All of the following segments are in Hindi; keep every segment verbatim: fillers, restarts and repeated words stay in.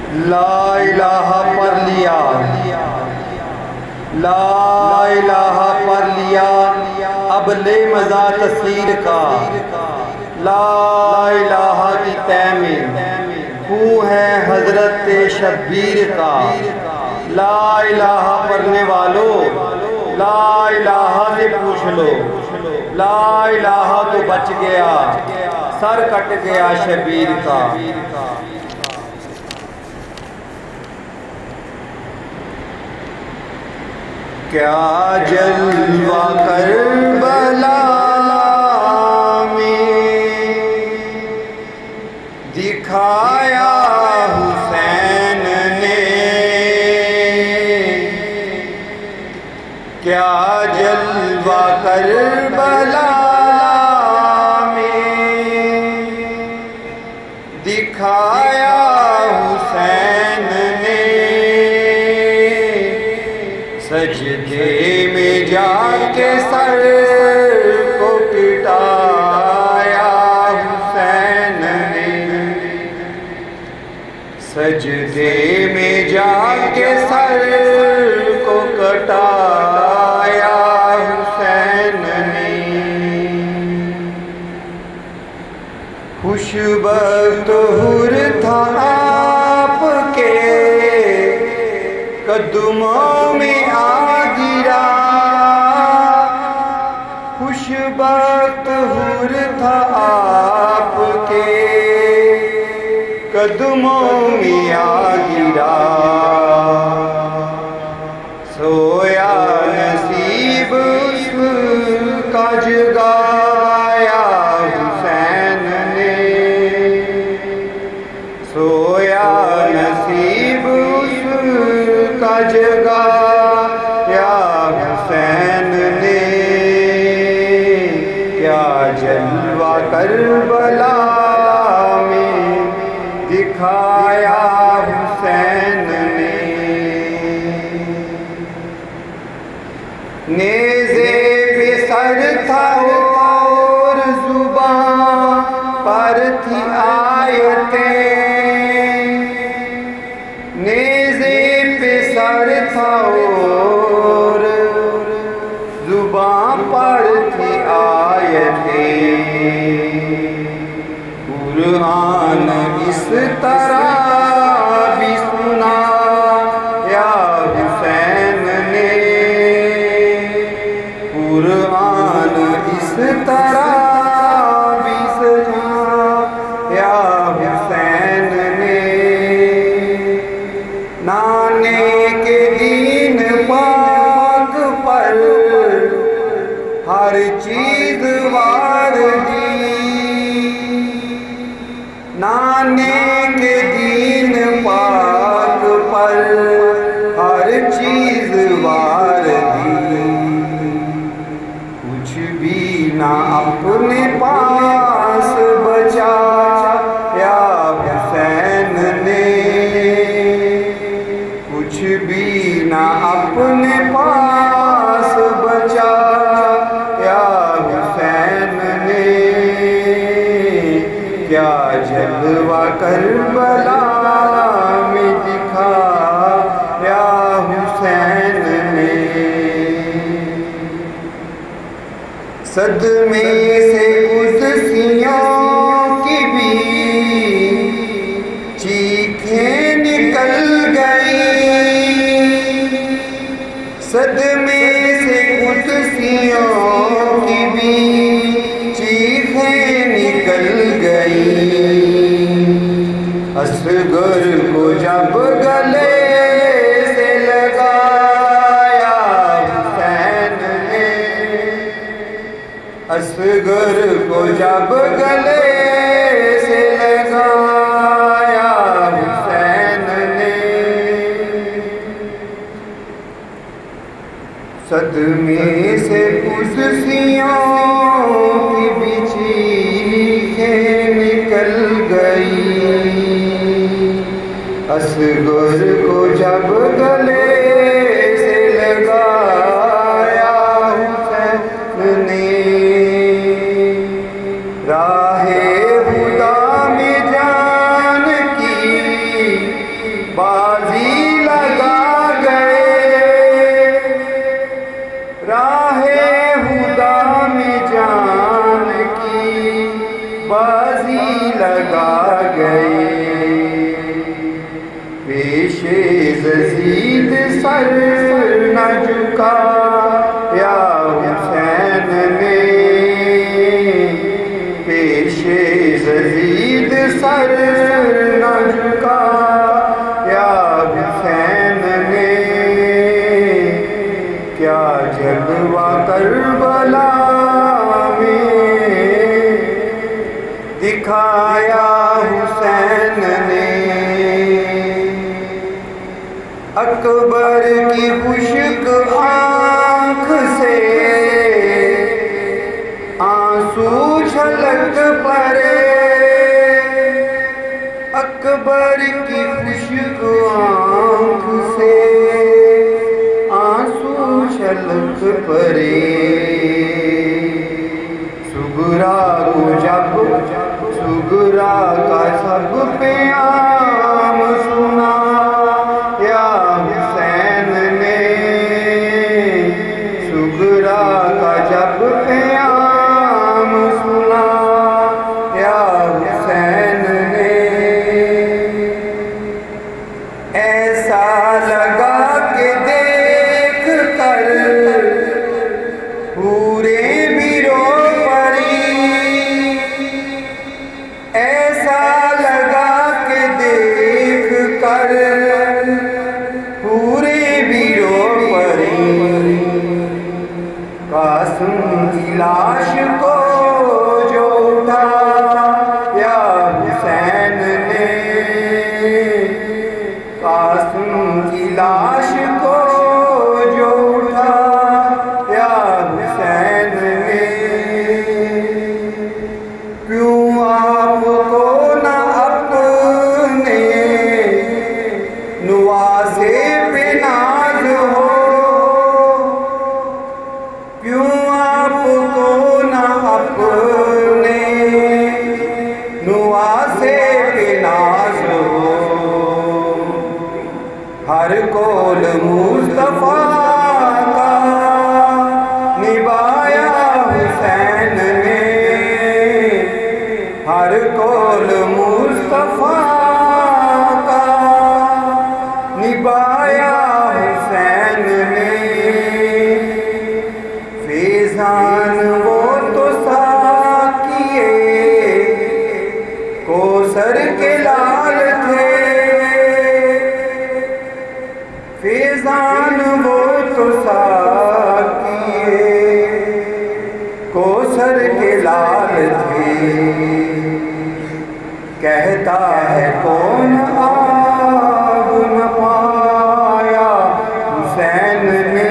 ला इलाहा पढ़ लिया, ला इलाहा पढ़ लिया, अब ले मज़ा तस्वीर का। ला इलाहा की तय में खूँ है हजरत शब्बीर का। ला इलाहा पढ़ने वालों, ला इलाहा से पूछ लो, ला इलाहा तो बच गया, सर कट गया शबीर का। क्या जलवा करबला में दिखाया हुसैन ने, क्या जलवा करबला में दिखाया हुसैन ने, सजदे में जाके सर को पिटाया हुसैन ने, सजदे में जाके सर को कटाया हुसैन ने। खुशबख्त हुर था आपके कदमों में आ गिरा, खुशबख्त हुर था आपके कदमों में आ गिरा। सोया नसीब उसका जगाया हुसैन ने, सोया नसीब उसका जगाया हुसैन ने। क्या जलवा करबला में दिखाया हुसैन ने, नेज़े पे सर था और जुबान पर थी आयतें, नेज़े पे सर था और जुबान पर थी आयतें। कुरान इस तरह भी सुनाया हुसैन ने, कुरान इस तरह भी सुनाया हुसैन ने। नाने के दीन पाक पर हर चीज वार दी, नाने के दीन पाक पर हर चीज वार दी। कुछ भी ना अपने पास बचाया हुसैन ने, कुछ भी ना अपने पास बचाया हुसैन ने। क्या जलवा करबला में दिखाया हुसैन ने, सदमे से कुदसियों की भी चीखें निकल गई, सदमे से कुदसियों की भी चीखें निकल गई। असगर को जब गले से लगाया हुसैन ने, असगर को जब गले से लगाया हुसैन ने, सदमे से कुदसियों की भी चीखें निकल गई। असगर को जब गले से लगाया हुसैन ने, राहे खुदा में जान की पेशे यजीद सर न झुकाया हुसैन ने, पेशे यजीद सर न झुकाया हुसैन ने। क्या जलवा करबला में दिखाया हुसैन ने। अकबर की खुश्क आँख से आंसू छलक पड़े, अकबर की खुश्क आँख से आंसू छलक पड़े। सुगरा को जब सुगरा का सब प्याम सुना या हुसैन ने, सुगरा का जब प्याम सुना या हुसैन ने। ऐसा लगा के देख कर पूरे बिरो पड़ी, ऐसा लगा के देख कर पूरे बिरो पड़ी। कासिम की लाश को जो उठाया हुसैन ने, कासिम की लाश को जो उठाया हुसैन ने। क्यों आपको न अपने नवासे पे नाज हो, क्यों आपको न अपने नवासे पे नाज हो। हर कौल मुस्तफा का निभाया हुसैन ने, हर कौल मुस्तफा का निभाया हुसैन ने। फैजान वो तो साकिए कौसर के लाल थे, फैजान वो तो साकिए कौसर के लाल थे। कहता है कौन आब न पाया हुसैन ने,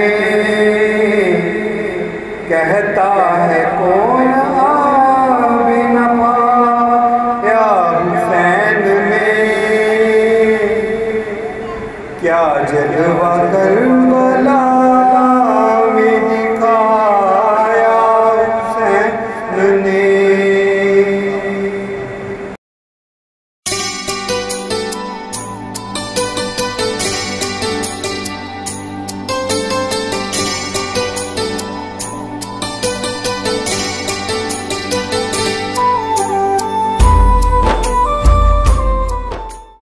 कहता है कौन आब न पाया हुसैन ने। क्या जलवा कर